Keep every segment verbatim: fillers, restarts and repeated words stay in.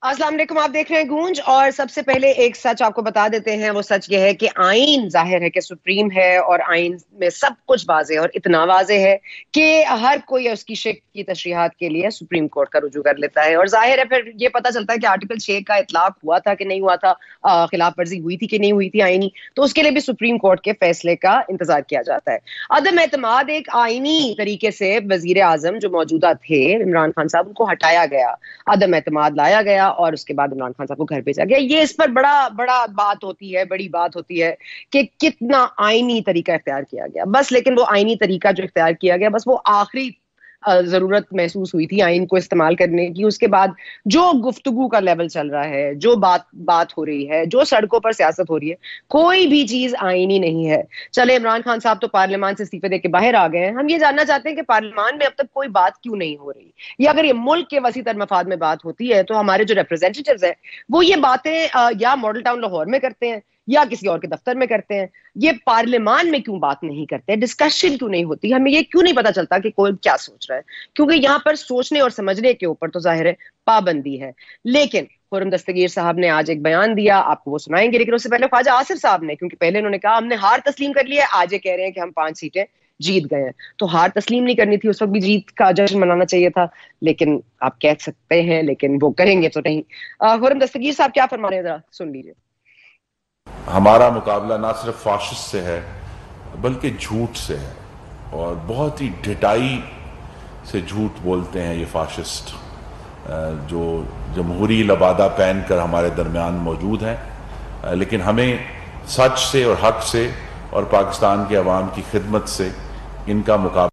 अस्सलाम वालेकुम, आप देख रहे हैं गूंज। और सबसे पहले एक सच आपको बता देते हैं। वो सच ये है कि आइन जाहिर है कि सुप्रीम है और आइन में सब कुछ वाज़ेह और इतना वाज़ेह है कि हर कोई उसकी शिक की तशरीहात के लिए सुप्रीम कोर्ट का रुजू कर लेता है। और जाहिर है फिर ये पता चलता है कि आर्टिकल छह का इतलाक हुआ था कि नहीं हुआ था, खिलाफ वर्जी हुई थी कि नहीं हुई थी आईनी, तो उसके लिए भी सुप्रीम कोर्ट के फैसले का इंतजार किया जाता है। अदम एतमाद एक आईनी तरीके से वजीर आजम जो मौजूदा थे इमरान खान साहब, उनको हटाया गया, अदम एतमाद लाया गया और उसके बाद इमरान खान साहब को घर भेजा गया। ये इस पर बड़ा बड़ा बात होती है, बड़ी बात होती है कि कितना आईनी तरीका इख्तियार किया गया। बस लेकिन वो आईनी तरीका जो इख्तियार किया गया, बस वो आखिरी जरूरत महसूस हुई थी आइन को इस्तेमाल करने की। उसके बाद जो गुफ्तगू का लेवल चल रहा है, जो बात बात हो रही है, जो सड़कों पर सियासत हो रही है, कोई भी चीज आईनी नहीं है। चले इमरान खान साहब तो पार्लियामान से इस्तीफे देके बाहर आ गए हैं। हम ये जानना चाहते हैं कि पार्लियामान में अब तक कोई बात क्यों नहीं हो रही, या अगर ये मुल्क के वसी तर मफाद में बात होती है तो हमारे जो रिप्रेजेंटेटिव्स हैं वो ये बातें या मॉडल टाउन लाहौर में करते हैं या किसी और के दफ्तर में करते हैं। ये पार्लियामान में क्यों बात नहीं करते, डिस्कशन क्यों नहीं होती, हमें ये क्यों नहीं पता चलता कि कोई क्या सोच रहा है? क्योंकि यहाँ पर सोचने और समझने के ऊपर तो जाहिर है पाबंदी है। लेकिन खुर्रम दस्तगीर साहब ने आज एक बयान दिया, आपको वो सुनाएंगे, लेकिन उससे पहले ख्वाजा आसिफ साहब ने, क्योंकि पहले उन्होंने कहा हमने हार तस्लीम कर लिया है, आज ये कह रहे हैं कि हम पांच सीटें जीत गए हैं। तो हार तस्लीम नहीं करनी थी, उस वक्त भी जीत का जश्न मनाना चाहिए था। लेकिन आप कह सकते हैं, लेकिन वो करेंगे तो नहीं। खुर्रम दस्तगीर साहब क्या फरमा रहे हैं, जरा सुन लीजिए। हमारा मुकाबला ना सिर्फ फाशिस्ट से है बल्कि झूठ से है, और बहुत ही ढिठाई से झूठ बोलते हैं ये फाशिस्ट जो जमहूरी लबादा पहन कर हमारे दरमियान मौजूद हैं। लेकिन हमें सच से और हक से और पाकिस्तान के अवाम की खिदमत से इनका मुकाबला,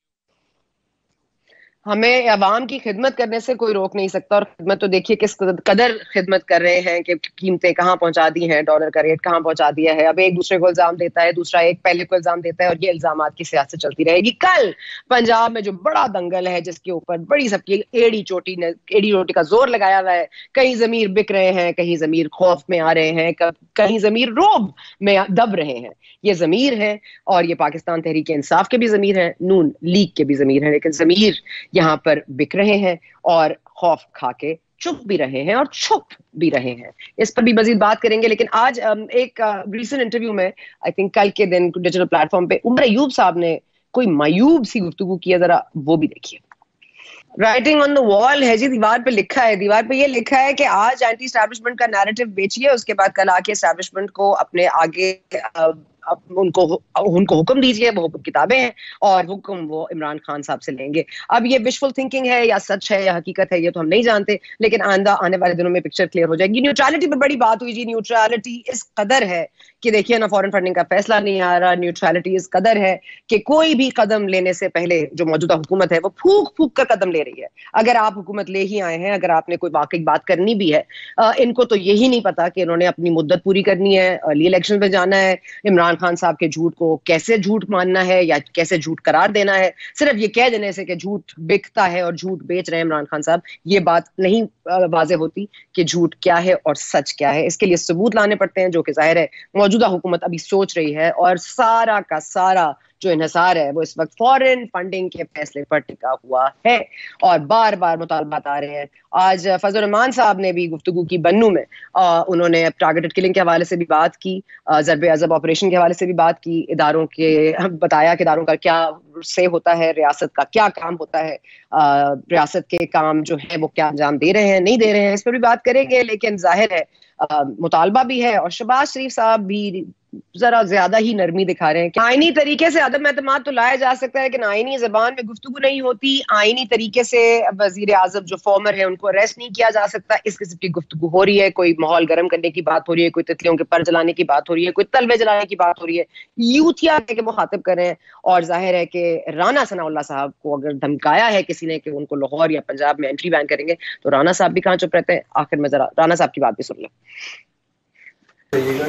हमें अवाम की खिदमत करने से कोई रोक नहीं सकता। और खिदमत तो देखिए किस कदर खिदमत कर रहे हैं कि कीमतें कहाँ पहुंचा दी हैं, डॉलर का रेट कहाँ पहुंचा दिया है। अब एक दूसरे को इल्जाम देता है, दूसरा एक पहले को इल्जाम देता है, और ये इल्जामात की सियासत चलती रहेगी। कल पंजाब में जो बड़ा दंगल है, जिसके ऊपर बड़ी सबकी एड़ी चोटी ने एड़ी रोटी का जोर लगाया हुआ है, कहीं जमीर बिक रहे हैं, कहीं जमीर खौफ में आ रहे हैं, कहीं जमीर रोब में दब रहे हैं। ये जमीर है, और ये पाकिस्तान तहरीक इंसाफ के भी जमीर है, नून लीग के भी जमीर है। लेकिन जमीर यहाँ पर बिक रहे हैं और खौफ खा के चुप भी रहे हैं और छुप भी रहे हैं। इस पर भी मजीद बात करेंगे। लेकिन आज एक रीसेंट इंटरव्यू में, आई थिंक कल के दिन डिजिटल प्लेटफॉर्म पे उमर अयूब साहब ने कोई मायूब सी गुफ्तगू की है, जरा वो भी देखिए। राइटिंग ऑन द वॉल है जी, दीवार पे लिखा है। दीवार पे ये लिखा है कि आज एंटी एस्टैब्लिशमेंट का नैरेटिव बेचिए, उसके बाद कल आके एस्टैब्लिशमेंट को अपने आगे आ, उनको उनको हुक्म दीजिए। वो हुक्म किताबें हैं और हुक्म वो इमरान खान साहब से लेंगे। अब ये विशफुल थिंकिंग है या सच है या हकीकत है, ये तो हम नहीं जानते, लेकिन आंदा आने वाले दिनों में पिक्चर क्लियर हो जाएगी। न्यूट्रलिटी पर बड़ी बात हुई जी। न्यूट्रलिटी इस कदर है कि देखिए ना, फॉरेन फंडिंग का फैसला नहीं आ रहा। न्यूट्रलिटी इस कदर है कि कोई भी कदम लेने से पहले जो मौजूदा हुकूमत है वो फूक फूक कर कदम ले रही है। अगर आप हुकूमत ले ही आए हैं, अगर आपने कोई वाकई बात करनी भी है, इनको तो यही नहीं पता कि इन्होंने अपनी मुद्दत पूरी करनी है, अर्ली इलेक्शन पे जाना है, इमरान खान साहब के झूठ को कैसे झूठ मानना है या कैसे झूठ करार देना है। सिर्फ ये कह देने से कि झूठ बिकता है और झूठ बेच रहे हैं इमरान खान साहब, ये बात नहीं वाज़ेह होती कि झूठ क्या है और सच क्या है। इसके लिए सबूत लाने पड़ते हैं, जो कि जाहिर है मौजूदा हुकूमत अभी सोच रही है। और सारा का सारा जो इन्हिसार है वो इस वक्त फॉरेन फंडिंग के फैसले पर टिका हुआ है और बार बार मुतालबात आ रहे हैं। आज फजल रहमान साहब ने भी गुफ्तगू की बन्नू में, आ, उन्होंने टारगेटेड किलिंग के हवाले से भी बात की, ज़रबे अज़ब ऑपरेशन के हवाले से भी बात की, इदारों के बताया कि इदारों का क्या से होता है, रियासत का क्या काम होता है, रियासत के काम जो है वो क्या अंजाम दे रहे हैं, नहीं दे रहे हैं, इस पर भी बात करेंगे। लेकिन जाहिर है मुतालबा भी है, और शहबाज शरीफ साहब भी जरा ज्यादा ही नरमी दिखा रहे हैं कि आईनी तरीके से अदम एतमाद तो लाया जा सकता है, लेकिन आईनी जबान में गुफ्तगू नहीं होती। आईनी तरीके से वजीर आजम जो फॉर्मर है उनको अरेस्ट नहीं किया जा सकता। इस किस्म की गुफ्तगू हो रही है। कोई माहौल गर्म करने की बात हो रही है, कोई तितलियों के पर जलाने की बात हो रही है, कोई तलवे जलाने की बात हो रही है, यूथिया के मुखातिब कर रहे हैं। और जाहिर है कि राना सनाउल्लाह साहब को अगर धमकाया है किसी ने कि उनको लाहौर या पंजाब में एंट्री बैन करेंगे, तो राना साहब भी कहाँ चुप रहते हैं। आखिर में जरा राना साहब की बात भी सुन लो। ये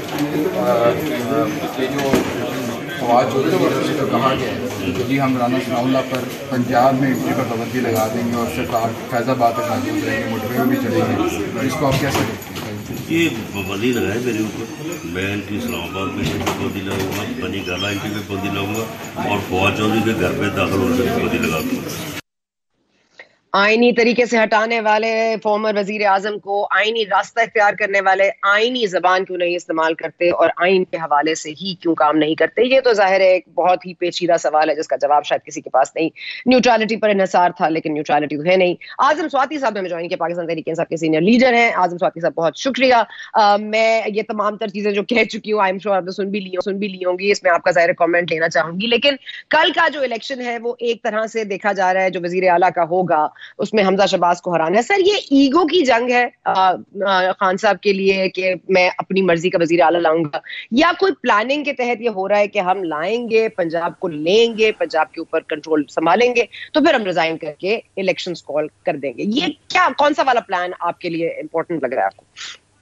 जो फवाद चौधरी जो कहा गया है कि जी हम राना सनाउल्लाह पर पंजाब में एंट्री पर पाबंदी लगा देंगे और सरकार फैज़ाबाद तक महसूस रहेंगे, मोटरवे में भी चलेंगे, इसको आप कैसे देखते हैं? ये पाबंदी लगाए मेरे ऊपर, मैं एंट्री इस्लामाबाद में पाबंदी लगाऊंगा, बनी गाला एंट्री में पाबंदी लगाऊंगा और फवाद चौधरी के घर पे दाखिल होने पर पाबंदी लगा दूंगा। آئینی طریقے سے ہٹانے والے فارمر وزیر اعظم کو آئینی راستہ اختیار کرنے والے آئینی زبان کیوں نہیں استعمال کرتے اور آئین کے حوالے سے ہی کیوں کام نہیں کرتے؟ یہ تو ظاہر ہے ایک بہت ہی پیچیدہ سوال ہے جس کا جواب شاید کسی کے پاس نہیں. نیوٹرالٹی پر انحصار تھا لیکن نیوٹرالٹی تو ہے نہیں. اعظم سواتی صاحب نے ہمیں جوائن کیا، پاکستان تحریک انصاف کے سینئر لیڈر ہیں. اعظم سواتی صاحب بہت شکریہ. میں یہ تمام تر چیزیں جو کہہ چکی ہوں آئی ایم شیور آپ نے سن بھی لی سن بھی لی ہوں گی، اس میں آپ کا ظاہر کامنٹ لینا چاہوں گی. لیکن کل کا جو الیکشن ہے وہ ایک طرح سے دیکھا جا رہا ہے جو وزیر اعلیٰ کا ہوگا اس میں حمزہ شہباز کو ہرانا ہے. سر یہ ایگو کی جنگ ہے خان صاحب کے لیے کہ میں اپنی مرضی کا وزیر اعلیٰ لاؤں گا، یا کوئی پلاننگ کے تحت یہ ہو رہا ہے کہ ہم لائیں گے، پنجاب کو لیں گے، پنجاب کے اوپر کنٹرول سنبھالیں گے تو پھر ہم ریزائن کر کے الیکشنز کال کر دیں گے؟ یہ کیا کون سا والا پلان آپ کے لیے امپورٹنٹ لگ رہا ہے آپ کو؟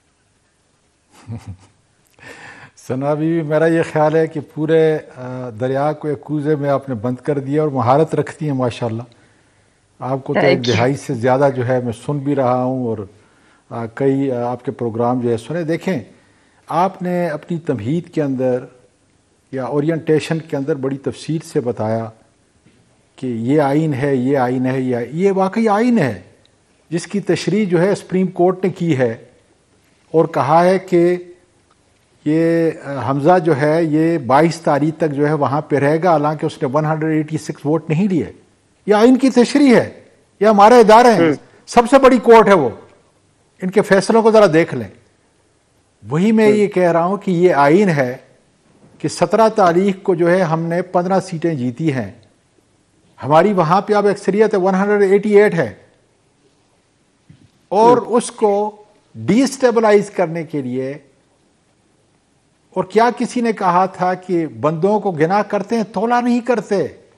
ثنا بی، میرا یہ خیال ہے کہ پورے دریا کو ایک کوزے میں آپ نے بند کر دیا اور مہارت رکھتی ہیں ماشاءاللہ. آپ کو تو ایک دہائی سے زیادہ جو ہے میں سن بھی رہا ہوں اور کئی آپ کے پروگرام جو ہے سنے. دیکھیں آپ نے اپنی تمہید کے اندر یا اورینٹیشن کے اندر بڑی تفصیل سے بتایا کہ یہ آئین ہے، یہ آئین ہے، یہ واقعی آئین ہے جس کی تشریح جو ہے سپریم کورٹ نے کی ہے اور کہا ہے کہ یہ حمزہ جو ہے یہ بائیس تاریخ تک جو ہے وہاں پہ رہے گا، حالانکہ اس نے ایک سو چھیاسی ووٹ نہیں لیے. یہ آئین کی تشریح ہے، یہ ہمارے ادارے ہیں، سب سے بڑی کورٹ ہے وہ، ان کے فیصلوں کو ذرا دیکھ لیں. وہی میں یہ کہہ رہا ہوں کہ یہ آئین ہے کہ سترہ تاریخ کو جو ہے ہم نے پندرہ سیٹیں جیتی ہیں، ہماری وہاں پہ اب اکثریت ایک سو اٹھاسی ہے، اور اس کو ڈی سٹیبلائز کرنے کے لیے. اور کیا کسی نے کہا تھا کہ بندوں کو گنا کرتے ہیں، تولا نہیں کرتے،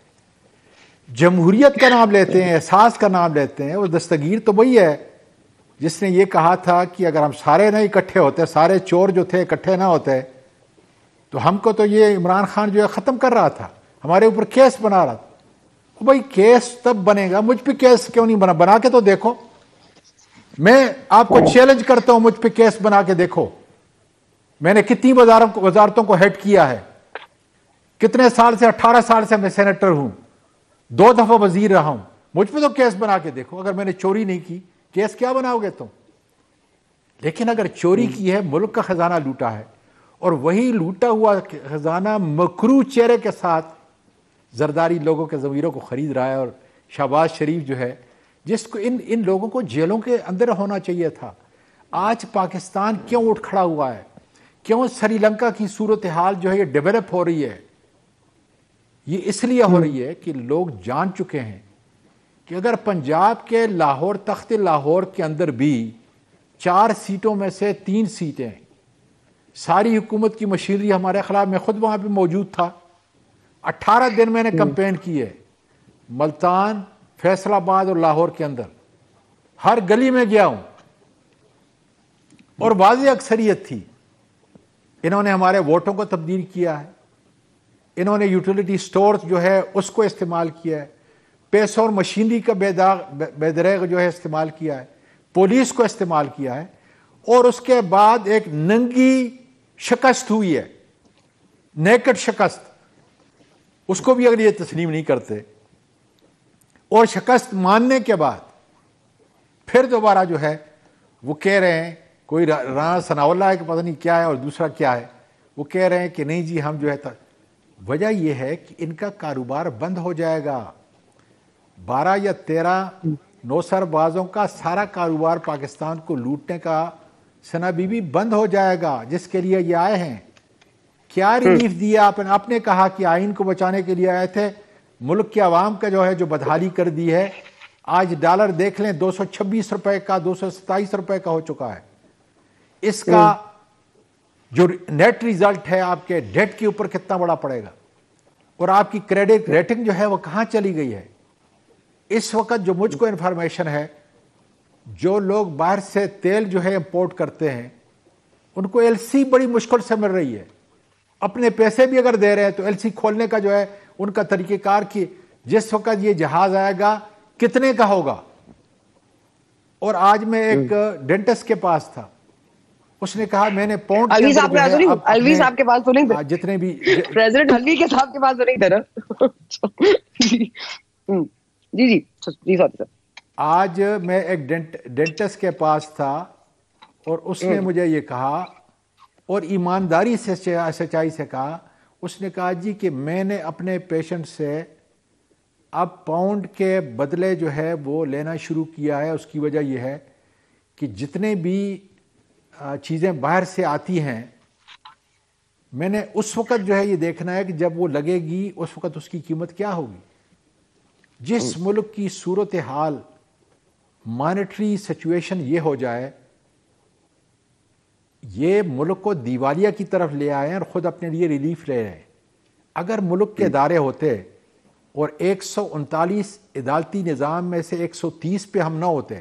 جمہوریت کا نام لیتے ہیں، احساس کا نام لیتے ہیں. اور دستگیر تو وہی ہے جس نے یہ کہا تھا کہ اگر ہم سارے نہ اکٹھے ہوتے، سارے چور جو تھے اکٹھے نہ ہوتے تو ہم کو تو یہ عمران خان جو ہے ختم کر رہا تھا، ہمارے اوپر کیس بنا رہا تھا. بھائی کیس تب بنے گا، مجھ پہ کیس کیوں نہیں بنا؟ بنا کے تو دیکھو. میں آپ کو چیلنج کرتا ہوں، مجھ پہ کیس بنا کے دیکھو. میں نے کتنی وزارتوں کو ہیڈ کیا ہے، کتنے سال سے، اٹھارہ سال سے میں سینیٹر ہوں، دو دفعہ وزیر رہا ہوں. مجھ پہ تو کیس بنا کے دیکھو. اگر میں نے چوری نہیں کی، کیس کیا بناؤ گے تم؟ لیکن اگر چوری کی ہے، ملک کا خزانہ لوٹا ہے، اور وہی لوٹا ہوا خزانہ مکروہ چہرے کے ساتھ زرداری لوگوں کے ضمیروں کو خرید رہا ہے، اور شہباز شریف جو ہے جس کو ان ان لوگوں کو جیلوں کے اندر ہونا چاہیے تھا. آج پاکستان کیوں اٹھ کھڑا ہوا ہے؟ کیوں سری لنکا کی صورتحال جو ہے یہ ڈیولپ ہو رہی ہے؟ یہ اس لیے ہو رہی ہے کہ لوگ جان چکے ہیں کہ اگر پنجاب کے لاہور، تخت لاہور کے اندر بھی چار سیٹوں میں سے تین سیٹیں، ساری حکومت کی مشینری ہمارے خلاف، میں خود وہاں پہ موجود تھا، اٹھارہ دن میں نے کمپین کی ہے، ملتان، فیصل آباد اور لاہور کے اندر ہر گلی میں گیا ہوں، اور واضح اکثریت تھی. انہوں نے ہمارے ووٹوں کو تبدیل کیا ہے، انہوں نے یوٹیلیٹی سٹورز جو ہے اس کو استعمال کیا ہے، پیسوں اور مشینری کا بے داغ بے دریغ جو ہے استعمال کیا ہے، پولیس کو استعمال کیا ہے، اور اس کے بعد ایک ننگی شکست ہوئی ہے، نیکڈ شکست. اس کو بھی اگر یہ تسلیم نہیں کرتے اور شکست ماننے کے بعد پھر دوبارہ جو ہے وہ کہہ رہے ہیں، کوئی رانا ثناء اللہ ہے کہ پتہ نہیں کیا ہے اور دوسرا کیا ہے، وہ کہہ رہے ہیں کہ نہیں جی ہم جو ہے. وجہ یہ ہے کہ ان کا کاروبار بند ہو جائے گا. بارہ یا تیرہ نوسر بازوں کا سارا کاروبار پاکستان کو لوٹنے کا ثنا بی بی بند ہو جائے گا، جس کے لیے یہ آئے ہیں. کیا ریلیف دیا آپ نے؟ آپ نے کہا کہ آئین کو بچانے کے لیے آئے تھے، ملک کے عوام کا جو ہے جو بدحالی کر دی ہے. آج ڈالر دیکھ لیں، دو سو چھبیس روپے کا، دو سو ستائیس روپے کا ہو چکا ہے. اس کا جو نیٹ ریزلٹ ہے آپ کے ڈیٹ کے اوپر کتنا بڑا پڑے گا، اور آپ کی کریڈٹ ریٹنگ جو ہے وہ کہاں چلی گئی ہے. اس وقت جو مجھ کو انفارمیشن ہے، جو لوگ باہر سے تیل جو ہے امپورٹ کرتے ہیں ان کو ایل سی بڑی مشکل سے مل رہی ہے. اپنے پیسے بھی اگر دے رہے ہیں تو ایل سی کھولنے کا جو ہے ان کا طریقہ کار کی جس وقت یہ جہاز آئے گا کتنے کا ہوگا. اور آج میں ایک ڈینٹسٹ کے پاس تھا، اس نے کہا میں نے پاؤنڈ الوی صاحب کے پاس الوی صاحب کے پاس تو نہیں تھے، جتنے بھی پریزیڈنٹ الوی کے صاحب کے پاس تو نہیں تھے نا. جی جی جی جی سوری سر. آج میں ایک ڈینٹسٹ کے پاس تھا اور اس نے مجھے یہ کہا اور ایمانداری سے سچائی سے کہا، اس نے کہا جی کہ میں نے اپنے پیشنٹ سے اب پاؤنڈ کے بدلے جو ہے وہ لینا شروع کیا ہے. اس کی وجہ یہ ہے کہ جتنے بھی چیزیں باہر سے آتی ہیں میں نے اس وقت جو ہے یہ دیکھنا ہے کہ جب وہ لگے گی اس وقت اس کی قیمت کیا ہوگی. جس ملک کی صورتحال مانیٹری سچویشن یہ ہو جائے، یہ ملک کو دیوالیہ کی طرف لے آئے اور خود اپنے لیے ریلیف لے رہے ہیں. اگر ملک کے ادارے ہوتے اور ایک سو انتالیس عدالتی نظام میں سے ایک سو تیس پہ ہم نہ ہوتے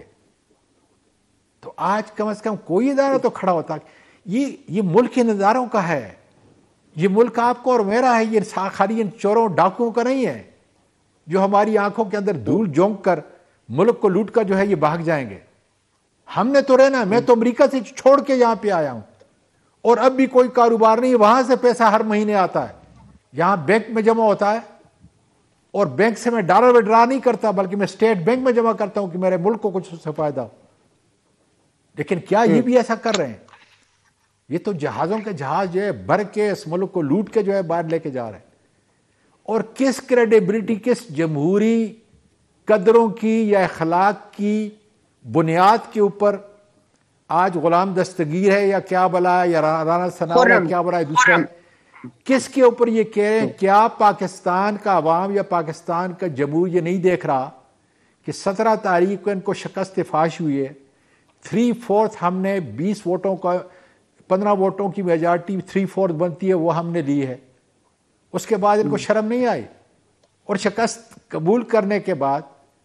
تو آج کم از کم کوئی ادارہ تو کھڑا ہوتا. یہ یہ ملک ان اداروں کا ہے، یہ ملک آپ کو اور میرا ہے. یہ خالی ان چوروں ڈاکوؤں کا نہیں ہے جو ہماری آنکھوں کے اندر دھول جھونک کر ملک کو لوٹ کر جو ہے یہ بھاگ جائیں گے. ہم نے تو رہنا، میں تو امریکہ سے چھوڑ کے یہاں پہ آیا ہوں اور اب بھی کوئی کاروبار نہیں. وہاں سے پیسہ ہر مہینے آتا ہے، یہاں بینک میں جمع ہوتا ہے اور بینک سے میں ڈالر وڈرا نہیں کرتا بلکہ میں اسٹیٹ بینک میں جمع کرتا ہوں کہ میرے ملک کو کچھ اس سے فائدہ ہو. لیکن کیا یہ بھی ایسا کر رہے ہیں؟ یہ تو جہازوں کے جہاز جو ہے بھر کے اس ملک کو لوٹ کے جو ہے باہر لے کے جا رہے ہیں. اور کس کریڈیبلٹی، کس جمہوری قدروں کی یا اخلاق کی بنیاد کے اوپر آج غلام دستگیر ہے یا کیا بلا ہے یا رانا ثناء یا کیا بلا ہے دوسرے، کس کے اوپر یہ کہہ رہے ہیں؟ کیا پاکستان کا عوام یا پاکستان کا جمہور یہ نہیں دیکھ رہا کہ سترہ تاریخ کو ان کو شکست فاش ہوئی ہے؟ تھری فورتھ ہم نے بیس ووٹوں کا پندرہ ووٹوں کی میجارٹی تھری فورتھ بنتی ہے وہ ہم نے لی ہے. اس کے بعد ان کو شرم نہیں آئی اور شکست قبول کرنے کے بعد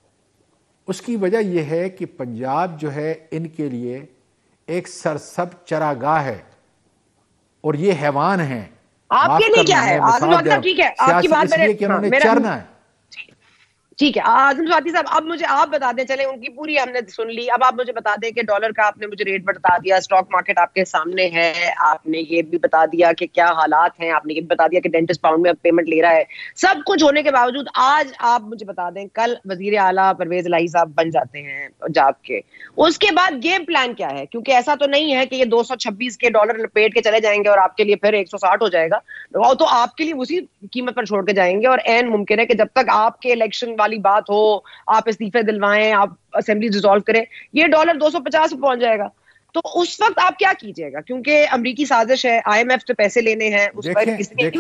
اس کی وجہ یہ ہے کہ پنجاب جو ہے ان کے لیے ایک سرسب چراگاہ ہے اور یہ حیوان ہیں. آپ کے لیے کیا ہے آزم صاحب؟ ٹھیک ہے آپ کی بات میں چرنا ہے. ٹھیک ہے اعظم سواتی صاحب، اب مجھے آپ بتا دیں، چلے ان کی پوری ہم نے سن لی، اب آپ مجھے بتا دیں کہ ڈالر کا آپ نے مجھے ریٹ بتا دیا، اسٹاک مارکیٹ آپ کے سامنے ہے، آپ نے یہ بھی بتا دیا کہ کیا حالات ہیں، آپ نے یہ بھی بتا دیا کہ ڈینٹسٹ پاؤنڈ میں پیمنٹ لے رہا ہے. سب کچھ ہونے کے باوجود آج آپ مجھے بتا دیں کل وزیر اعلیٰ پرویز الہی صاحب بن جاتے ہیں پنجاب کے، اس کے بعد گیم پلان کیا ہے؟ کیونکہ ایسا تو نہیں ہے کہ یہ دو سو چھبیس کے ڈالر لپیٹ کے چلے جائیں گے اور آپ کے لیے پھر ایک سو ساٹھ ہو جائے گا، تو آپ کے لیے اسی قیمت پر چھوڑ کے جائیں گے. اور عین ممکن ہے کہ جب تک آپ کے الیکشن والی بات ہو، آپ استعفے دلوائیں، آپ اسمبلی ڈیزالو کریں، یہ ڈالر دو سو پچاس پہنچ جائے گا. تو اس وقت آپ کیا کیجئے گا؟ کیونکہ امریکی سازش ہے، آئی ایم ایف سے پیسے لینے ہیں، اس پر کس نے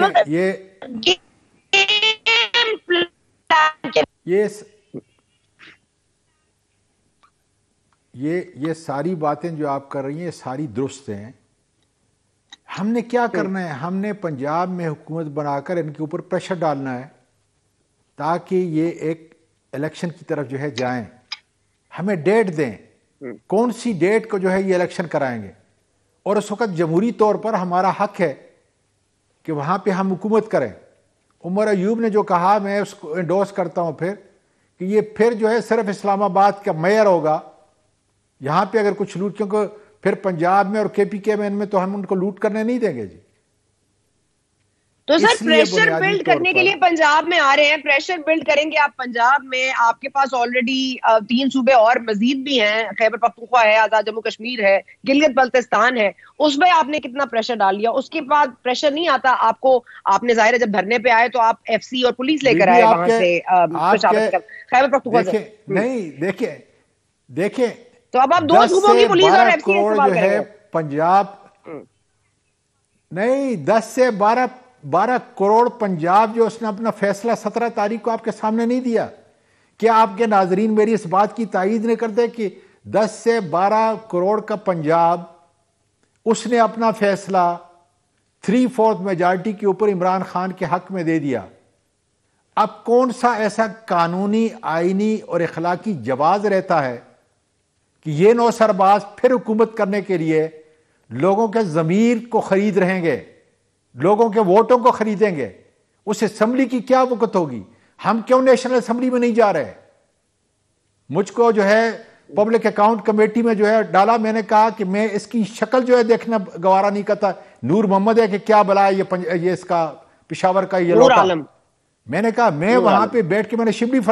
یہ یہ ساری باتیں جو آپ کر رہی ہیں ساری درست ہیں. ہم نے کیا کرنا ہے؟ ہم نے پنجاب میں حکومت بنا کر ان کے اوپر پریشر ڈالنا ہے تاکہ یہ ایک الیکشن کی طرف جو ہے جائیں. ہمیں ڈیٹ دیں، کون سی ڈیٹ کو جو ہے یہ الیکشن کرائیں گے، اور اس وقت جمہوری طور پر ہمارا حق ہے کہ وہاں پہ ہم حکومت کریں. عمر ایوب نے جو کہا میں اس کو انڈورس کرتا ہوں پھر کہ یہ پھر جو ہے صرف اسلام آباد کا میئر ہوگا یہاں پہ اگر کچھ لوٹ، کیونکہ پھر پنجاب میں اور کے پی کے میں ان میں تو ہم ان کو لوٹ کرنے نہیں دیں گے جی. تو سر پریشر بلڈ کرنے کے لیے پنجاب میں آ رہے ہیں، پریشر بلڈ کریں گے آپ پنجاب میں. آپ کے پاس آلریڈی تین صوبے اور مزید بھی ہیں، خیبر پختونخوا ہے، آزاد جموں کشمیر ہے، گلگت بلتستان ہے، اس میں آپ نے کتنا پریشر ڈال لیا؟ اس کے بعد پریشر نہیں آتا آپ کو؟ آپ نے ظاہر ہے جب دھرنے پہ آئے تو آپ ایف سی اور پولیس لے کر آئے وہاں سے خیبر پختونخوا سے. نہیں دیکھیں دیکھیں تو اب آپ دو صوبوں کی پولیس اور ایف سی استعمال کریں گے. پنجاب نہیں، دس سے بارہ بارہ کروڑ پنجاب جو اس نے اپنا فیصلہ سترہ تاریخ کو آپ کے سامنے نہیں دیا. کیا آپ کے ناظرین میری اس بات کی تائید نہیں کرتے کہ دس سے بارہ کروڑ کا پنجاب اس نے اپنا فیصلہ تھری فورتھ میجارٹی کے اوپر عمران خان کے حق میں دے دیا؟ اب کون سا ایسا قانونی، آئینی اور اخلاقی جواز رہتا ہے کہ یہ نو سرباز پھر حکومت کرنے کے لیے لوگوں کے ضمیر کو خرید رہیں گے، لوگوں کے ووٹوں کو خریدیں گے؟ اس اسمبلی کی کیا وقت ہوگی؟ ہم کیوں نیشنل اسمبلی میں نہیں جا رہے؟ مجھ کو جو ہے پبلک اکاؤنٹ کمیٹی میں جو ہے ڈالا، میں نے کہا کہ میں اس کی شکل جو ہے دیکھنا گوارا نہیں کرتا. نور محمد ہے کہ کیا بلا ہے یہ پنج... یہ اس کا پشاور کا یہ لوٹا. میں نے کہا میں وہاں پہ بیٹھ کے میں نے شبلی فراز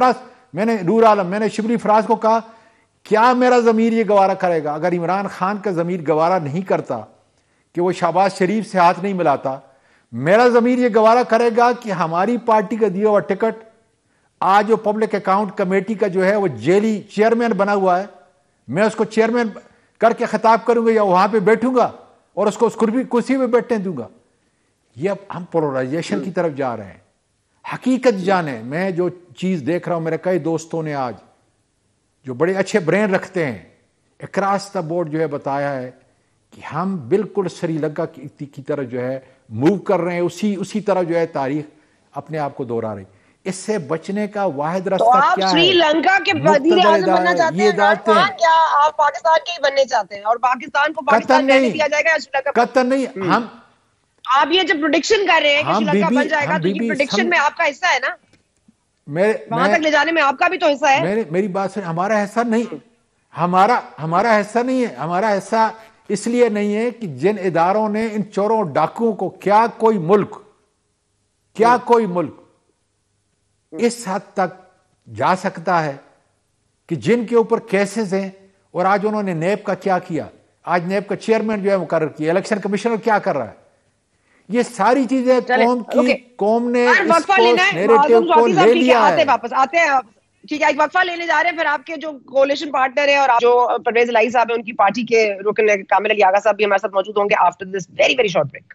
میں نے نور عالم میں نے شبلی فراز کو کہا کیا میرا ضمیر یہ گوارا کرے گا؟ اگر عمران خان کا ضمیر گوارا نہیں کرتا کہ وہ شہباز شریف سے ہاتھ نہیں ملاتا، میرا ضمیر یہ گوارا کرے گا کہ ہماری پارٹی کا دیا ہوا ٹکٹ آج جو پبلک اکاؤنٹ کمیٹی کا جو ہے وہ جیلی چیئرمین بنا ہوا ہے، میں اس کو چیئرمین کر کے خطاب کروں گا یا وہاں پہ بیٹھوں گا اور اس کو اس کرسی پہ بیٹھنے دوں گا؟ یہ اب ہم پولرائزیشن کی طرف جا رہے ہیں۔ حقیقت جانیں، میں جو چیز دیکھ رہا ہوں، میرے کئی دوستوں نے آج جو بڑے اچھے برین رکھتے ہیں اکراس دا بورڈ جو ہے بتایا ہے کہ ہم بالکل سری لنکا کی طرف جو ہے موو کر رہے ہیں، اسی اسی طرح جو ہے تاریخ اپنے آپ کو دوہرا رہی۔ اس سے بچنے کا واحد راستہ کیا ہے؟ تو آپ سری لنکا کے وزیر اعظم بننا چاہتے ہیں کیا آپ پاکستان کے ہی بننے چاہتے ہیں اور پاکستان کو پاکستان رہنے دیا جائے گا سری لنکا؟ قطر نہیں، ہم آپ یہ جو پریڈکشن کر رہے ہیں کہ سری لنکا بن جائے گا، تو یہ پریڈکشن میں آپ کا حصہ ہے نا، وہاں تک لے جانے میں آپ کا بھی تو حصہ ہے۔ میری بات سن، ہمارا حصہ نہیں، ہمارا ہمارا حصہ نہیں ہے۔ ہمارا حصہ اس لیے نہیں ہے کہ جن اداروں نے ان چوروں ڈاکوؤں کو، کیا کوئی ملک کیا کوئی ملک اس حد تک جا سکتا ہے کہ جن کے اوپر کیسز ہیں، اور آج انہوں نے نیب کا کیا کیا، آج نیب کا چیئرمین جو ہے مقرر کیا، الیکشن کمیشنر کیا کر رہا ہے، یہ ساری چیزیں قوم کی قوم نے اس کو نیریٹو کو لے لیا ہے۔ واپس آتے ہیں، ٹھیک ہے، ایک وقفہ لینے جا رہے ہیں، پھر آپ کے جو کولیشن پارٹنر ہیں اور جو پرویز الہی صاحب ہیں ان کی پارٹی کے رکن کامل علی آغا صاحب بھی ہمارے ساتھ موجود ہوں گے after this very very short break.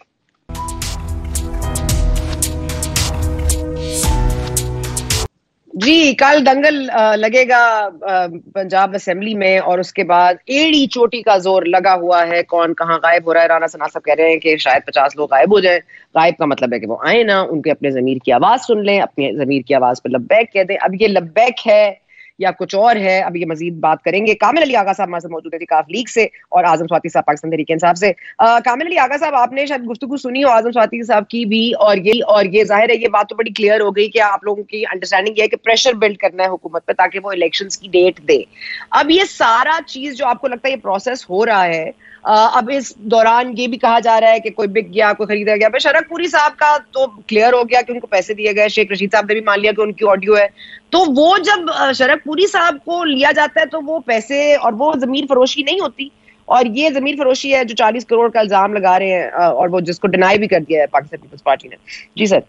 جی، کل دنگل لگے گا پنجاب اسمبلی میں اور اس کے بعد ایڑی چوٹی کا زور لگا ہوا ہے، کون کہاں غائب ہو رہا ہے۔ رانا ثنا صاحب کہہ رہے ہیں کہ شاید پچاس لوگ غائب ہو جائیں۔ غائب کا مطلب ہے کہ وہ آئیں نا، ان کے اپنے ضمیر کی آواز سن لیں، اپنے ضمیر کی آواز پہ لبیک کہہ دیں۔ اب یہ لبیک ہے یا کچھ اور ہے، اب یہ مزید بات کریں گے۔ کامل علی آغا صاحب ہمارے ساتھ موجود ہے کاف لیگ سے، اور اعظم سواتی صاحب پاکستان تحریک انصاف سے۔ کامل علی آغا صاحب، آپ نے شاید گفتگو سنی ہو اعظم سواتی صاحب کی بھی، اور یہ اور یہ ظاہر ہے یہ بات تو بڑی کلیئر ہو گئی کہ آپ لوگوں کی انڈرسٹینڈنگ یہ ہے کہ پریشر بلڈ کرنا ہے حکومت پہ تاکہ وہ الیکشنز کی ڈیٹ دے۔ اب یہ سارا چیز جو آپ کو لگتا ہے یہ پروسیس ہو رہا ہے، اب اس دوران یہ بھی کہا جا رہا ہے کہ کوئی بک گیا، کوئی خریدا گیا۔ شرک پوری صاحب کا تو کلیئر ہو گیا کہ ان کو پیسے دیے گئے، شیخ رشید صاحب نے بھی مان لیا کہ ان کی آڈیو ہے۔ تو وہ جب شرک پوری صاحب کو لیا جاتا ہے تو وہ پیسے اور وہ ضمیر فروشی نہیں ہوتی، اور یہ ضمیر فروشی ہے جو چالیس کروڑ کا الزام لگا رہے ہیں، اور وہ جس کو ڈینائی بھی کر دیا ہے پاکستان پیپلز پارٹی نے۔ جی سر۔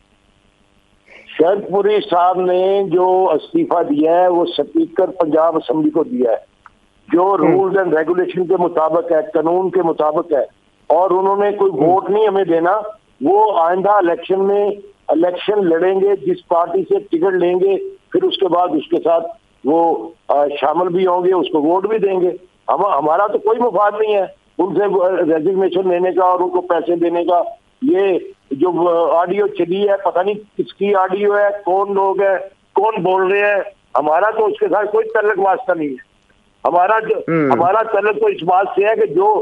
شرک پوری صاحب نے جو استعفیٰ دیا ہے وہ اسپیکر پنجاب اسمبلی کو دیا ہے، جو رولز اینڈ ریگولیشن کے مطابق ہے، قانون کے مطابق ہے، اور انہوں نے کوئی ووٹ نہیں ہمیں دینا۔ وہ آئندہ الیکشن میں الیکشن لڑیں گے، جس پارٹی سے ٹکٹ لیں گے، پھر اس کے بعد اس کے ساتھ وہ شامل بھی ہوں گے، اس کو ووٹ بھی دیں گے۔ ہم ہمارا تو کوئی مفاد نہیں ہے ان سے ریزگنیشن لینے کا اور ان کو پیسے دینے کا۔ یہ جو آڈیو چلی ہے، پتہ نہیں کس کی آڈیو ہے، کون لوگ ہیں، کون بول رہے ہیں، ہمارا تو اس کے ساتھ کوئی تعلق واسطہ نہیں ہے۔ ہمارا ہمارا تعلق تو اس بات سے ہے کہ جو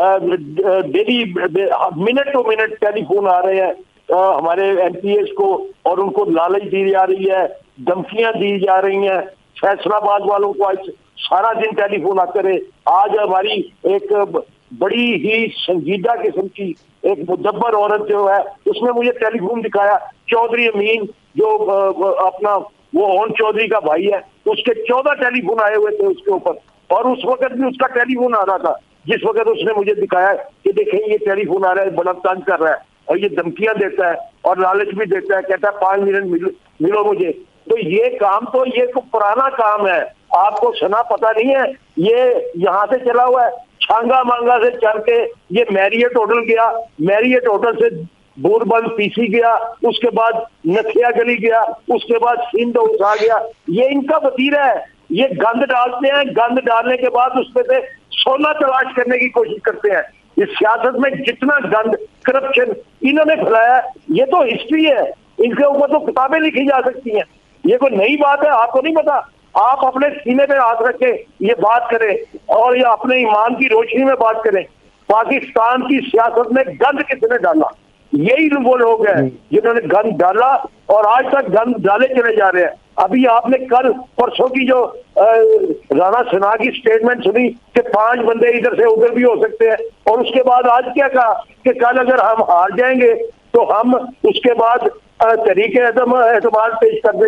daily minute to minute telephone آ رہے ہیں ہمارے ایم پی ایس کو، اور ان کو لالچ دی جا رہی ہے، دھمکیاں دی جا رہی ہیں۔ فیصلہ آباد والوں کو آج سارا دن ٹیلی فون آتے رہے۔ آج ہماری ایک بڑی ہی سنجیدہ قسم کی ایک مدبر عورت جو ہے، اس نے مجھے ٹیلی فون دکھایا، چودھری امین جو اپنا وہ اون چودھری کا بھائی ہے، اس کے چودہ ٹیلی فون آئے ہوئے تھے اس کے اوپر، اور اس وقت بھی اس کا ٹیلی فون آ رہا تھا جس وقت اس نے مجھے دکھایا کہ دیکھیں یہ ٹیلی فون آ رہا ہے، بڑا تنگ کر رہا ہے، اور یہ دھمکیاں دیتا ہے اور لالچ بھی دیتا ہے، کہتا ہے پانچ منٹ ملو مجھے۔ تو یہ کام تو یہ تو پرانا کام ہے، آپ کو سنا پتہ نہیں ہے، یہ یہاں سے چلا ہوا ہے، چھانگا مانگا سے چل کے یہ میریٹ ہوٹل گیا، میریٹ ہوٹل سے بور بند پی سی گیا، اس کے بعد نتھیا گلی گیا، اس کے بعد سندھ اٹھا گیا۔ یہ ان کا وتیرہ ہے، یہ گند ڈالتے ہیں، گند ڈالنے کے بعد اس میں سے سونا تلاش کرنے کی کوشش کرتے ہیں۔ اس سیاست میں جتنا گند کرپشن انہوں نے پھیلایا ہے، یہ تو ہسٹری ہے، ان کے اوپر تو کتابیں لکھی جا سکتی ہیں، یہ کوئی نئی بات ہے، آپ کو نہیں پتا۔ آپ اپنے سینے پہ ہاتھ رکھ کے یہ بات کریں اور یہ اپنے ایمان کی روشنی میں بات کریں، پاکستان کی سیاست میں گند کس نے ڈالا؟ یہی وہ لوگ ہیں جنہوں نے گند ڈالا اور آج تک گند ڈالے چلے جا رہے ہیں۔ ابھی آپ نے کل پرسوں کی جو رانا ثنا کی سٹیٹمنٹ سنی کہ پانچ بندے ادھر سے ادھر بھی ہو سکتے ہیں، اور اس کے بعد آج کیا کہا کہ کل اگر ہم ہار جائیں گے تو ہم اس کے بعد تحریک اعتماد پیش کر دیں گے۔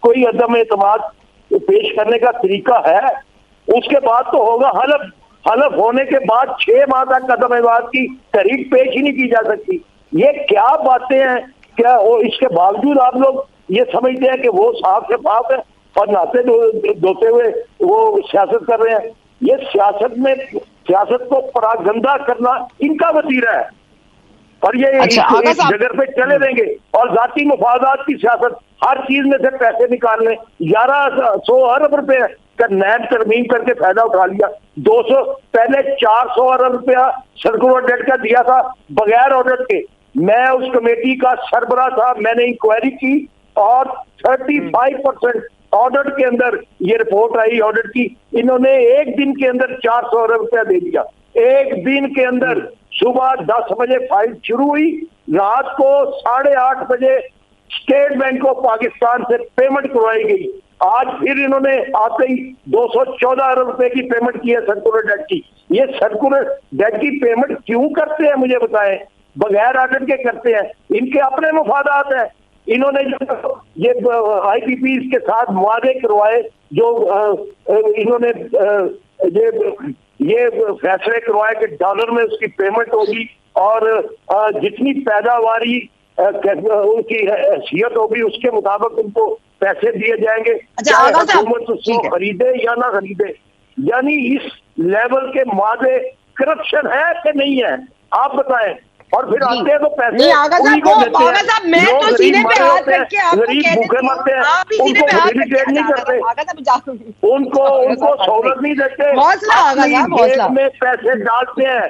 کوئی عدم اعتماد پیش کرنے کا طریقہ ہے؟ اس کے بعد تو ہوگا حلف، حلف ہونے کے بعد چھ ماہ تک عدم اعتماد کی تحریک پیش ہی نہیں کی جا سکتی. یہ کیا باتیں ہیں؟ کیا اس کے باوجود آپ لوگ یہ سمجھتے ہیں کہ وہ صاف شفاف ہے اور نہاتے دھوتے ہوئے وہ سیاست کر رہے ہیں؟ یہ سیاست میں سیاست کو پراگندہ کرنا ان کا وتیرہ ہے، اور یہ اس جگہ پہ چلے دیں گے. اور ذاتی مفادات کی سیاست، ہر چیز میں سے پیسے نکالنے، گیارہ سو ارب روپے کا نیب ترمیم کر کے فائدہ اٹھا لیا. دو سو پہلے چار سو ارب روپیہ سرکولر ڈیٹ کا دیا تھا بغیر آڈٹ کے. میں اس کمیٹی کا سربراہ تھا، میں نے انکوائری کی اور تھرٹی فائیو پرسینٹ آڈٹ کے اندر یہ رپورٹ آئی آڈٹ کی. انہوں نے ایک دن کے اندر چار سو ارب روپیہ دے دیا. ایک دن کے اندر صبح دس بجے فائل شروع ہوئی، رات کو ساڑھے آٹھ بجے اسٹیٹ بینک کو پاکستان سے پیمنٹ کروائی گئی. آج پھر انہوں نے آتے ہی دو سو چودہ ارب روپے کی پیمنٹ کی ہے سرکولر ڈیٹ کی. یہ سرکولر ڈیٹ کی پیمنٹ کیوں کرتے ہیں مجھے بتائیں؟ بغیر آڈٹ کے کرتے ہیں، ان کے اپنے مفادات ہیں. انہوں نے جو یہ آئی پی پیز کے ساتھ معاہدے کروائے، جو انہوں نے یہ فیصلے کروائے کہ ڈالر میں اس کی پیمنٹ ہوگی اور جتنی پیداواری ان کی حیثیت ہوگی اس کے مطابق ان کو پیسے دیے جائیں گے، چاہے حکومت اس کو خریدے یا نہ خریدے. یعنی اس لیول کے معاہدے کرپشن ہے کہ نہیں ہے؟ آپ بتائیں. اور پھر آتے ہیں تو پیسے انہی کو دیتے ہیں. لوگ غریب مرے ہوتے ہیں، غریب بھوکے مرتے ہیں، ان کو فیسیلیٹیٹ نہیں کرتے، ان کو ان کو سہولت نہیں دیتے، اپنی جیب میں پیسے ڈالتے ہیں.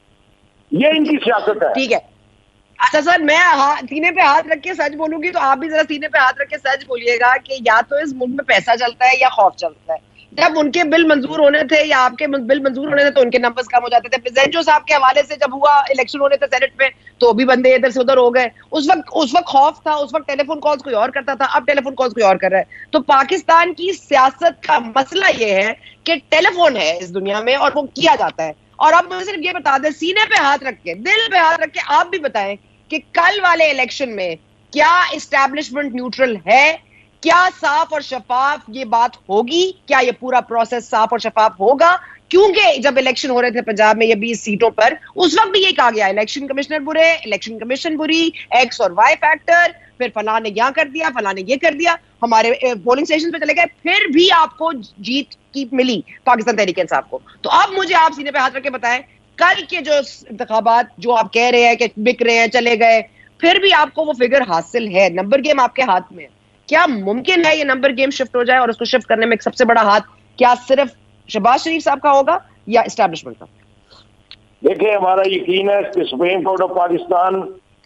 یہ ان کی سیاست ہے. ٹھیک ہے. اچھا سر، میں سینے پہ ہاتھ رکھ کے سچ بولوں گی تو آپ بھی ذرا سینے پہ ہاتھ رکھ کے سچ بولیے گا کہ یا تو اس ملک میں پیسہ چلتا ہے یا خوف چلتا ہے. جب ان کے بل منظور ہونے تھے یا آپ کے بل منظور ہونے تھے تو ان کے نمبرز کم ہو جاتے تھے. پریزنٹو صاحب کے حوالے سے جب ہوا الیکشن ہونے تھے سینٹ میں تو بھی بندے ادھر سے ادھر ہو گئے. اس وقت اس وقت خوف تھا، اس وقت ٹیلی فون کالز کوئی اور کرتا تھا، اب ٹیلی فون کالز کوئی اور کر رہا ہے. تو پاکستان کی سیاست کا مسئلہ یہ ہے کہ ٹیلی فون ہے اس دنیا میں اور وہ کیا جاتا ہے. اور اب مجھے صرف یہ بتا دیں، سینے پہ ہاتھ رکھ کے، دل پہ ہاتھ رکھ کے آپ بھی بتائیں کہ کل والے الیکشن میں کیا اسٹیبلشمنٹ نیوٹرل ہے؟ کیا صاف اور شفاف یہ بات ہوگی؟ کیا یہ پورا پروسیس صاف اور شفاف ہوگا؟ کیونکہ جب الیکشن ہو رہے تھے پنجاب میں یہ بیس سیٹوں پر، اس وقت بھی یہ کہا گیا الیکشن کمشنر برے، الیکشن کمیشن بری، ایکس اور وائی فیکٹر، پھر فلاں نے یہاں کر دیا، فلاں نے یہ کر دیا، ہمارے پولنگ اسٹیشن پہ چلے گئے، پھر بھی آپ کو جیت کی ملی پاکستان تحریک انصاف کو. تو اب مجھے آپ سینے پہ ہاتھ رکھ کے بتائیں، کل کے جو انتخابات جو آپ کہہ رہے ہیں کہ بک رہے ہیں، چلے گئے، پھر بھی آپ کو وہ فگر حاصل ہے، نمبر گیم آپ کے ہاتھ میں. کیا ممکن ہے یہ نمبر گیم شفٹ ہو جائے اور اس کو شفٹ کرنے میں ایک سب سے بڑا ہاتھ کیا صرف شہباز شریف صاحب کا ہوگا یا اسٹیبلشمنٹ کا؟ دیکھیں، ہمارا یقین ہے کہ سپریم کورٹ آف پاکستان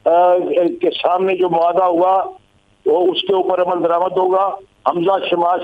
کے سامنے جو معاہدہ ہوا وہ اس کے اوپر عمل درآمد ہوگا. حمزہ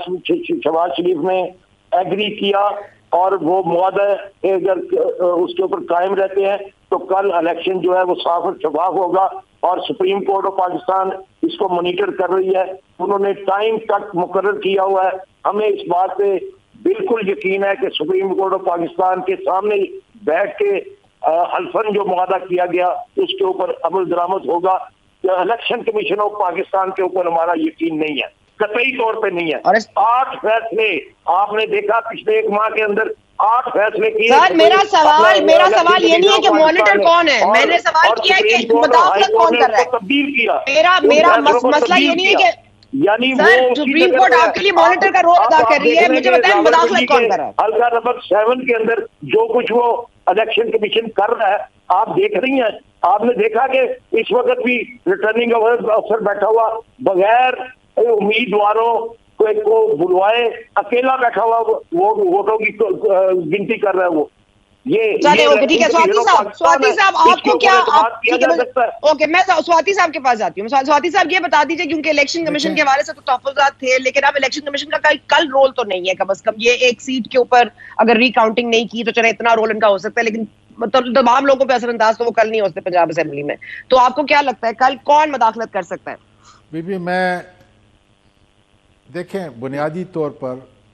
شہباز شریف نے ایگری کیا اور وہ معاہدہ اگر اس کے اوپر قائم رہتے ہیں تو کل الیکشن جو ہے وہ صاف اور شفاف ہوگا. اور سپریم کورٹ آف پاکستان اس کو مانیٹر کر رہی ہے، انہوں نے ٹائم تک مقرر کیا ہوا ہے. ہمیں اس بات پہ بالکل یقین ہے کہ سپریم کورٹ آف پاکستان کے سامنے بیٹھ کے حلفاً جو معاہدہ کیا گیا اس کے اوپر عمل درآمد ہوگا. الیکشن کمیشن آف پاکستان کے اوپر ہمارا یقین نہیں ہے، قطعی طور پہ نہیں ہے. آٹھ فیصلے آپ نے دیکھا پچھلے ایک ماہ کے اندر، آٹھ فیصلے کیے. سر میرا سوال میرا سوال یہ نہیں ہے کہ مانیٹر کون ہے، میں نے سوال کیا ہے کہ مداخلت کون کر رہا ہے. تبدیل کیا. میرا میرا مسئلہ یہ نہیں ہے کہ یعنی سر سپریم کورٹ آپ کے لیے مانیٹر کا رول ادا کر رہی ہے، مجھے بتائیں مداخلت کون کر رہا ہے؟ حلقہ نمبر سیون کے اندر جو کچھ وہ الیکشن کمیشن کر رہا ہے آپ دیکھ رہی ہیں. آپ نے دیکھا کہ اس وقت بھی ریٹرننگ افسر بیٹھا ہوا بغیر امیدواروں کو بلوائے اکیلا بیٹھا ہوا ووٹوں کی گنتی کر رہا ہے. وہ یہ ٹھیک ہے. سواتی صاحب سواتی صاحب آپ کو کیا اوکے میں سواتی صاحب کے پاس جاتی ہوں. سواتی صاحب یہ بتا دیجیے، کیونکہ الیکشن کمیشن کے حوالے سے تو تحفظات تھے، لیکن اب الیکشن کمیشن کا کل رول تو نہیں ہے کم از کم. یہ ایک سیٹ کے اوپر اگر ری کاؤنٹنگ نہیں کی تو چلے اتنا رول ان کا ہو سکتا ہے، لیکن تمام لوگوں پہ اثر انداز تو وہ کل نہیں ہو سکتے پنجاب اسمبلی میں. تو آپ کو کیا لگتا ہے کل کون مداخلت کر سکتا ہے؟ بی بی میں دیکھیں، بنیادی طور پر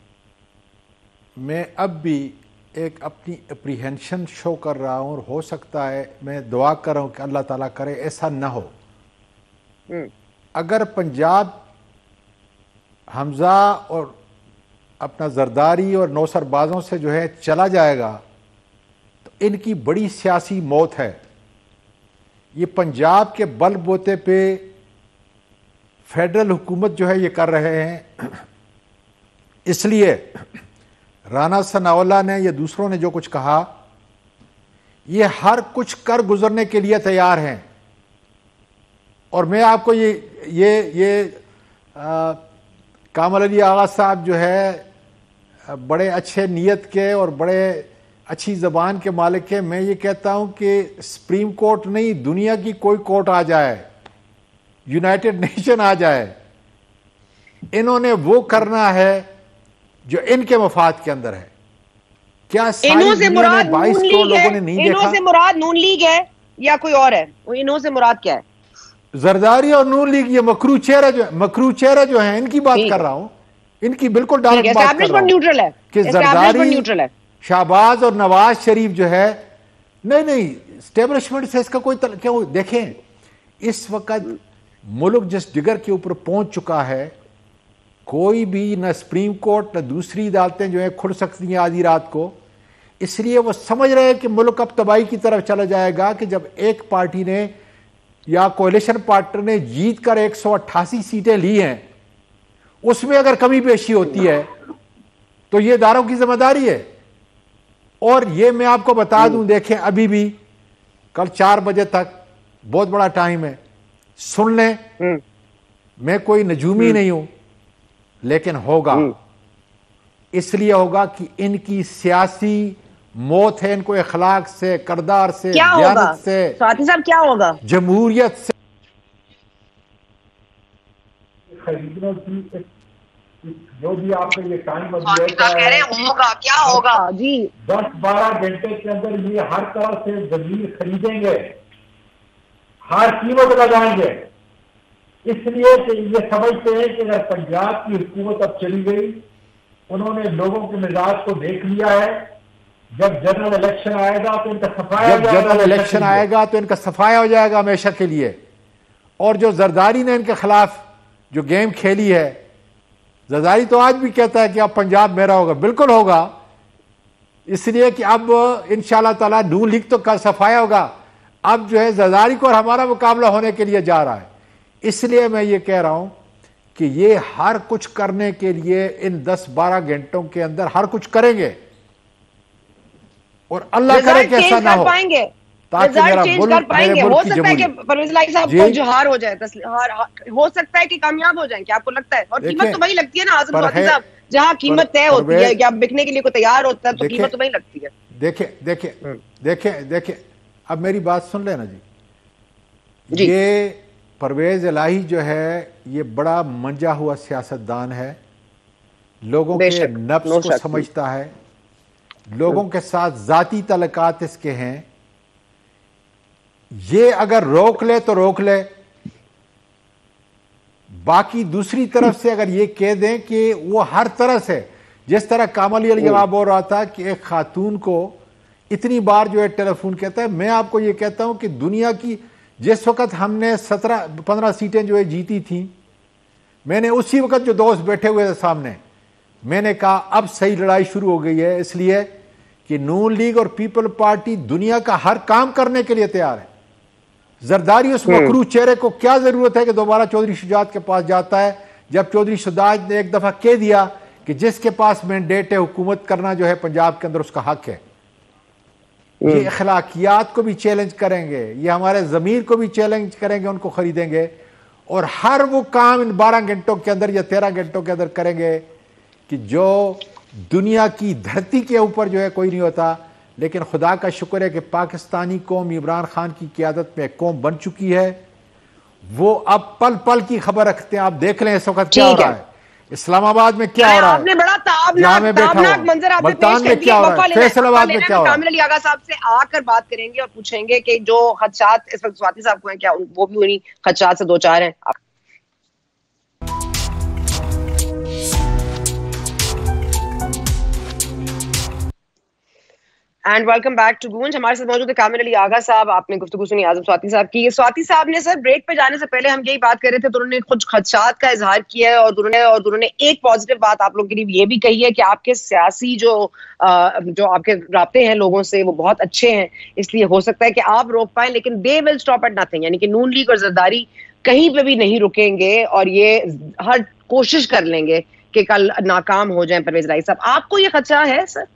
میں اب بھی ایک اپنی اپریہنشن شو کر رہا ہوں، اور ہو سکتا ہے میں دعا کر رہا ہوں کہ اللہ تعالیٰ کرے ایسا نہ ہو. اگر پنجاب حمزہ اور اپنا زرداری اور نوسر بازوں سے جو ہے چلا جائے گا تو ان کی بڑی سیاسی موت ہے. یہ پنجاب کے بل بوتے پہ فیڈرل حکومت جو ہے یہ کر رہے ہیں. اس لیے رانا ثناء اللہ نے یا دوسروں نے جو کچھ کہا یہ ہر کچھ کر گزرنے کے لیے تیار ہیں. اور میں آپ کو یہ یہ یہ کامل علی آغا صاحب جو ہے بڑے اچھے نیت کے اور بڑے اچھی زبان کے مالک ہیں. میں یہ کہتا ہوں کہ سپریم کورٹ نہیں, دنیا کی کوئی کورٹ آ جائے, یونائٹڈ نیشن آ جائے, انہوں نے وہ کرنا ہے جو ان کے مفاد کے اندر ہے. کیا انہوں سے مراد نون لیگ ہے؟ انہوں سے مراد نون لیگ ہے یا کوئی اور ہے؟ انہوں سے مراد کیا ہے؟ زرداری اور نون لیگ یہ مکرو چہرہ جو مکرو چہرہ جو ہیں ان کی بات کر رہا ہوں, ان کی بالکل ڈائریکٹ بات کر رہا ہوں کہ زرداری, شہباز اور نواز شریف جو ہے نہیں نہیں اسٹیبلشمنٹ سے اس کا کوئی تل... کیوں دیکھیں اس وقت ملک جس ڈگر کے اوپر پہنچ چکا ہے, کوئی بھی نہ سپریم کورٹ نہ دوسری عدالتیں جو ہیں کھل سکتی ہیں آدھی رات کو. اس لیے وہ سمجھ رہے ہیں کہ ملک اب تباہی کی طرف چلا جائے گا کہ جب ایک پارٹی نے یا کولیشن پارٹنر نے جیت کر ایک سو اٹھاسی سیٹیں لی ہیں, اس میں اگر کمی بیشی ہوتی ہے تو یہ اداروں کی ذمہ داری ہے. اور یہ میں آپ کو بتا دوں, دیکھیں ابھی بھی کل چار بجے تک بہت بڑا ٹائم ہے, سن لیں. میں کوئی نجومی نہیں ہوں لیکن ہوگا, اس لیے ہوگا کہ ان کی سیاسی موت ہے, ان کو اخلاق سے, کردار سے, دیانت سے, ساتھی صاحب کیا ہوگا, جمہوریت سے خریدنے کی جو بھی آپ نے یہ ٹائم ہوگا کیا ہوگا جی دس بارہ گھنٹے کے اندر یہ ہر طرح سے زمین خریدیں گے, ہر قیمت لگائیں گے. اس لیے کہ یہ سمجھتے ہیں کہ اگر پنجاب کی حکومت اب چلی گئی, انہوں نے لوگوں کے مزاج کو دیکھ لیا ہے, جب جنرل الیکشن آئے گا تو ان کا صفایا جب جنرل الیکشن آئے گا تو ان کا صفایا ہو جائے گا ہمیشہ کے لیے. اور جو زرداری نے ان کے خلاف جو گیم کھیلی ہے, زرداری تو آج بھی کہتا ہے کہ اب پنجاب میرا ہوگا, بالکل ہوگا, اس لیے کہ اب انشاءاللہ تعالی نون لیگ تو کا صفایا ہوگا. اب جو ہے زرداری کو اور ہمارا مقابلہ ہونے کے لیے جا رہا ہے. اس لیے میں یہ کہہ رہا ہوں کہ یہ ہر کچھ کرنے کے لیے ان دس بارہ گھنٹوں کے اندر ہر کچھ کریں گے, اور اللہ کرے کہ ایسا نہ ہو تاکہ میرا ملک میرے ملک کی جمہوریت. پرویز الہی صاحب کو جو ہار ہو جائے, ہو سکتا ہے کہ کامیاب ہو جائیں, کیا آپ کو لگتا ہے؟ اور قیمت تو وہی لگتی ہے نا آزم سواتی صاحب, جہاں قیمت طے ہوتی ہے یا بکنے کے لیے کوئی تیار ہوتا ہے تو قیمت تو وہی لگتی ہے. دیکھیں دیکھیں دیکھیں دیکھیں اب میری بات سن لینا جی. یہ پرویز الہی جو ہے یہ بڑا منجا ہوا سیاستدان ہے, لوگوں کے نفس کو سمجھتا ہے, لوگوں کے ساتھ ذاتی تعلقات اس کے ہیں. یہ اگر روک لے تو روک لے, باقی دوسری طرف سے اگر یہ کہہ دیں کہ وہ ہر طرح سے, جس طرح کامل علی آغا بول رہا تھا کہ ایک خاتون کو اتنی بار جو ہے ٹیلی فون کہتا ہے, میں آپ کو یہ کہتا ہوں کہ دنیا کی جس وقت ہم نے سترہ پندرہ سیٹیں جو ہے جیتی تھیں, میں نے اسی وقت جو دوست بیٹھے ہوئے تھے سامنے, میں نے کہا اب صحیح لڑائی شروع ہو گئی ہے, اس لیے کہ نون لیگ اور پیپل پارٹی دنیا کا ہر کام کرنے کے لیے تیار ہے. زرداری اس مکرو چہرے کو کیا ضرورت ہے کہ دوبارہ چودھری شجاعت کے پاس جاتا ہے, جب چودھری شجاعت نے ایک دفعہ کہہ دیا کہ جس کے پاس مینڈیٹ ہے حکومت کرنا جو ہے پنجاب کے اندر اس کا حق ہے. یہ اخلاقیات کو بھی چیلنج کریں گے, یہ ہمارے ضمیر کو بھی چیلنج کریں گے, ان کو خریدیں گے, اور ہر وہ کام ان بارہ گھنٹوں کے اندر یا تیرہ گھنٹوں کے اندر کریں گے کہ جو دنیا کی دھرتی کے اوپر جو ہے کوئی نہیں ہوتا. لیکن خدا کا شکر ہے کہ پاکستانی قوم عمران خان کی قیادت میں ایک قوم بن چکی ہے, وہ اب پل پل کی خبر رکھتے ہیں. آپ دیکھ لیں اس وقت کیا ہو رہا ہے, اسلام آباد میں کیا ہو رہا ہے, آپ نے بڑا تابناک منظر آپ نے پیش کر دیا. فیصل آباد میں کیا ہو رہا ہے, کامل علی آغا صاحب سے آ کر بات کریں گے اور پوچھیں گے کہ جو خدشات اس وقت سواتی صاحب کو ہیں کیا وہ بھی انہی خدشات سے دو چار ہیں. اینڈ ویلکم بیک ٹو گونج. ہمارے ساتھ موجود ہے کامل علی آغا صاحب. آپ نے گفتگو سنی اعظم سواتی صاحب کی. سواتی صاحب نے سر بریک پہ جانے سے پہلے ہم یہی بات کر رہے تھے تو انہوں نے کچھ خدشات کا اظہار کیا ہے اور انہوں نے اور انہوں نے ایک پازیٹیو بات آپ لوگوں کے لیے یہ بھی کہی ہے کہ آپ کے سیاسی جو جو آپ کے رابطے ہیں لوگوں سے وہ بہت اچھے ہیں, اس لیے ہو سکتا ہے کہ آپ روک پائیں, لیکن they will stop at nothing, یعنی کہ نون لیگ اور زرداری کہیں پہ بھی نہیں رکیں گے اور یہ ہر کوشش کر لیں گے کہ کل ناکام ہو جائیں پرویز الہی صاحب. آپ کو یہ خدشہ ہے سر؟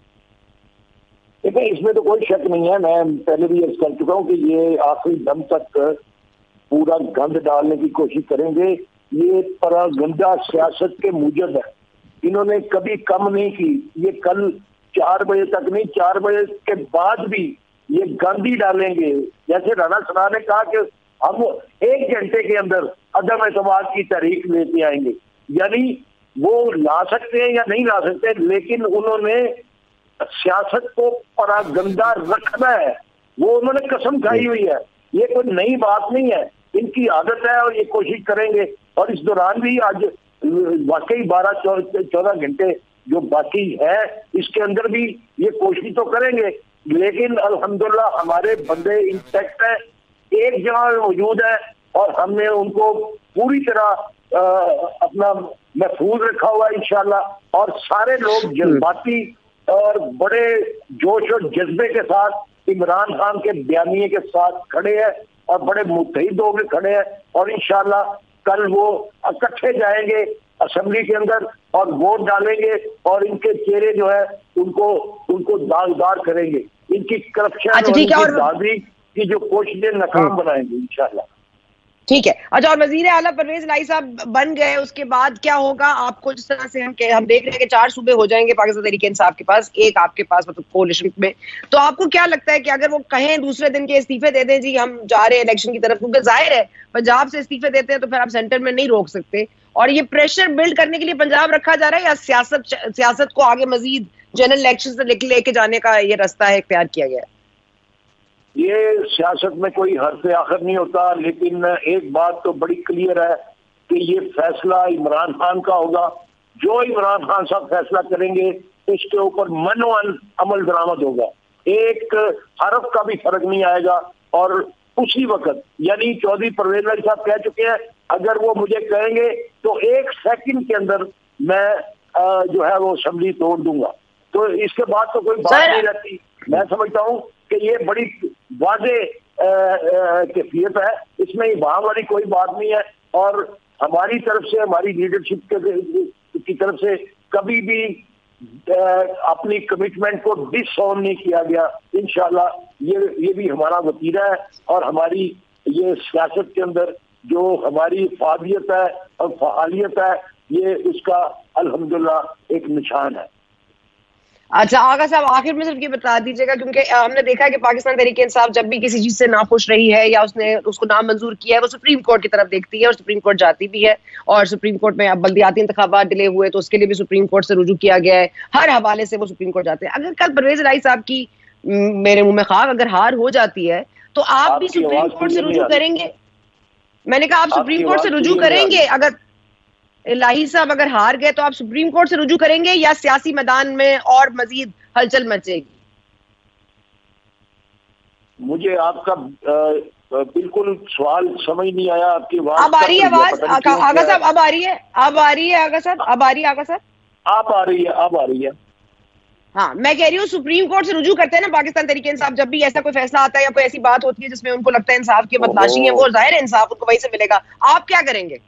دیکھیں اس میں تو کوئی شک نہیں ہے, میں پہلے بھی عرض کر چکا ہوں کہ یہ آخری دم تک پورا گند ڈالنے کی کوشش کریں گے. یہ پراگندا سیاست کے موجب ہے, انہوں نے کبھی کم نہیں کی. یہ کل چار بجے تک نہیں, چار بجے کے بعد بھی یہ گند ہی ڈالیں گے. جیسے رانا ثنا نے کہا کہ ہم ایک گھنٹے کے اندر عدم اعتماد کی تحریک لیتے آئیں گے, یعنی وہ لا سکتے ہیں یا نہیں لا سکتے, لیکن انہوں نے سیاست کو پراگندا رکھنا ہے, وہ انہوں نے قسم کھائی ہوئی ہے. یہ کوئی نئی بات نہیں ہے, ان کی عادت ہے اور یہ کوشش کریں گے. اور اس دوران بھی آج واقعی بارہ چودہ گھنٹے جو باقی ہے اس کے اندر بھی یہ کوشش تو کریں گے, لیکن الحمدللہ ہمارے بندے انٹیکٹ ہیں, ایک جگہ موجود ہے اور ہم نے ان کو پوری طرح اپنا محفوظ رکھا ہوا ہے انشاءاللہ. اور سارے لوگ جذباتی اور بڑے جوش اور جذبے کے ساتھ عمران خان کے بیانیے کے ساتھ کھڑے ہیں اور بڑے متحد ہو کے کھڑے ہیں, اور انشاءاللہ کل وہ اکٹھے جائیں گے اسمبلی کے اندر اور ووٹ ڈالیں گے اور ان کے چہرے جو ہے ان کو ان کو داغدار کریں گے. ان کی کرپشن اور دادی کی جو کوششیں ناکام بنائیں گے انشاءاللہ. ٹھیک ہے. اچھا, اور وزیر اعلیٰ پرویز الہی صاحب بن گئے, اس کے بعد کیا ہوگا آپ کو؟ جس طرح سے ہم ہم دیکھ رہے ہیں کہ چار صوبے ہو جائیں گے پاکستان تحریک انصاف کے پاس, ایک آپ کے پاس مطلب کولیشن میں, تو آپ کو کیا لگتا ہے کہ اگر وہ کہیں دوسرے دن کے استعفے دے دیں جی ہم جا رہے ہیں الیکشن کی طرف, کیونکہ ظاہر ہے پنجاب سے استعفے دیتے ہیں تو پھر آپ سینٹر میں نہیں روک سکتے, اور یہ پریشر بلڈ کرنے کے لیے پنجاب رکھا جا رہا ہے یا سیاست سیاست کو آگے مزید جنرل الیکشن سے لے کے جانے کا یہ راستہ ہے اختیار کیا گیا ہے؟ یہ سیاست میں کوئی حد آخر نہیں ہوتا, لیکن ایک بات تو بڑی کلیئر ہے کہ یہ فیصلہ عمران خان کا ہوگا. جو عمران خان صاحب فیصلہ کریں گے اس کے اوپر منوان عمل درآمد ہوگا, ایک حرف کا بھی فرق نہیں آئے گا. اور اسی وقت یعنی چودھری پرویز الہی صاحب کہہ چکے ہیں اگر وہ مجھے کہیں گے تو ایک سیکنڈ کے اندر میں جو ہے وہ اسمبلی توڑ دوں گا. تو اس کے بعد تو کوئی بات نہیں رہتی. میں سمجھتا ہوں کہ یہ بڑی واضح کیفیت ہے, اس میں وہاں والی کوئی بات نہیں ہے. اور ہماری طرف سے, ہماری لیڈرشپ کی طرف سے کبھی بھی اپنی کمٹمنٹ کو ڈس آن نہیں کیا گیا. انشاءاللہ یہ یہ بھی ہمارا وتیرہ ہے, اور ہماری یہ سیاست کے اندر جو ہماری فعالیت ہے اور فعالیت ہے یہ اس کا الحمدللہ ایک نشان ہے. اچھا آغا صاحب, آخر میں صرف یہ بتا دیجیے گا, کیونکہ ہم نے دیکھا ہے کہ پاکستان تحریک انصاف جب بھی کسی چیز سے ناخوش رہی ہے یا اس نے اس کو نامنظور کیا ہے وہ سپریم کورٹ کی طرف دیکھتی ہے اور سپریم کورٹ جاتی بھی ہے, اور سپریم کورٹ میں اب بلدیاتی انتخابات ڈیلے ہوئے تو اس کے لیے بھی سپریم کورٹ سے رجوع کیا گیا ہے, ہر حوالے سے وہ سپریم کورٹ جاتے ہیں. اگر کل پرویز الہی صاحب کی میرے منہ میں خاک اگر ہار ہو جاتی ہے تو آپ بھی سپریم کورٹ سے رجوع کریں گے؟ میں نے کہا آپ سپریم کورٹ سے رجوع کریں گے اگر الہی صاحب اگر ہار گئے تو آپ سپریم کورٹ سے رجوع کریں گے یا سیاسی میدان میں اور مزید ہلچل مچے گی؟ مجھے آپ کا بالکل سوال سمجھ نہیں آیا. آپ کی آواز اب آ رہی ہے آواز آغا صاحب؟ اب آ رہی ہے اب آ رہی ہے آغا صاحب اب آ رہی ہے آغا صاحب آپ آ رہی ہے اب آ رہی ہے ہاں میں کہہ رہی ہوں سپریم کورٹ سے رجوع کرتے ہیں نا پاکستان تحریک انصاف, جب بھی ایسا کوئی فیصلہ آتا ہے یا کوئی ایسی بات ہوتی ہے جس میں ان کو لگتا ہے انصاف کی متلاشی ہے, وہ ظاہر ہے انصاف ان کو وہی سے ملے گا, آپ کیا کریں گے؟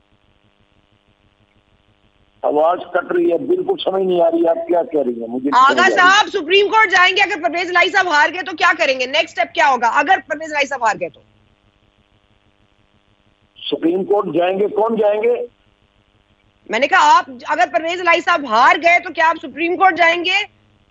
آواز کٹ رہی ہے, بالکل سمجھ نہیں آ رہی آپ کیا کہہ رہی ہیں مجھے. آغا صاحب سپریم کورٹ جائیں گے, اگر پرویز الہی صاحب ہار گئے تو کیا کریں گے؟ نیکسٹ سٹیپ کیا ہوگا اگر پرویز الہی صاحب ہار گئے تو؟ سپریم کورٹ جائیں گے. کون جائیں گے؟ میں نے کہا آپ اگر پرویز الہی صاحب ہار گئے تو کیا آپ سپریم کورٹ جائیں گے؟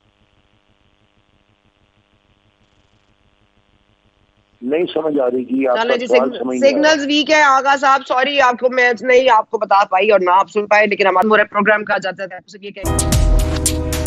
نہیں سمجھ آ رہی جی, آپ سگنلز ویک ہے آغا صاحب, سوری آپ کو میں نہیں آپ کو بتا پائی اور نہ آپ سن پائے, لیکن ہمارا پروگرام کا جاتا ہے.